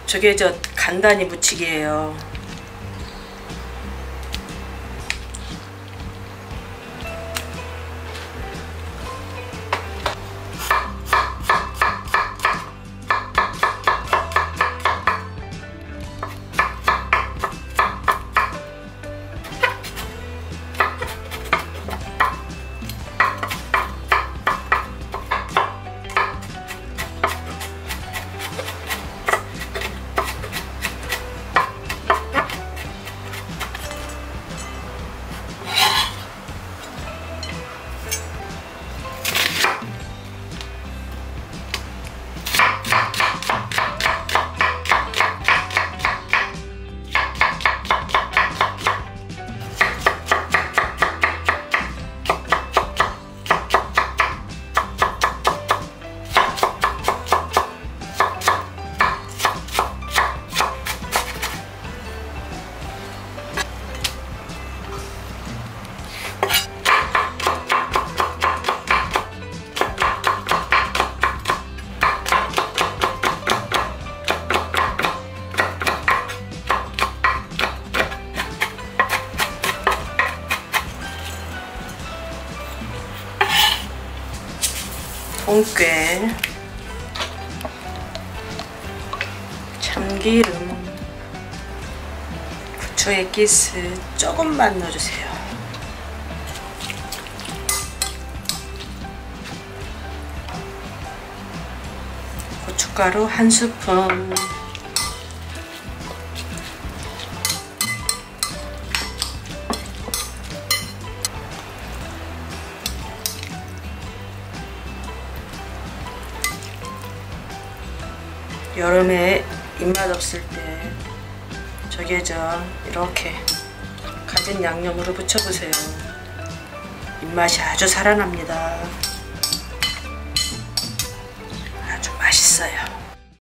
조개젓 간단히 무치기예요. 홍깨, 참기름, 고추 액기스 조금만 넣어주세요. 고춧가루 1스푼, 여름에 입맛 없을 때 조개젓 이렇게 가진 양념으로 부쳐보세요. 입맛이 아주 살아납니다.